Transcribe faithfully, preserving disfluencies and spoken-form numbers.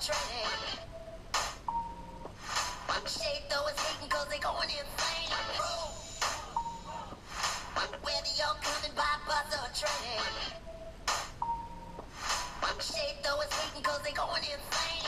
train. Shade though is hating cause they going insane. Whether you're coming by bus or train. Shade though is hating cause they going insane.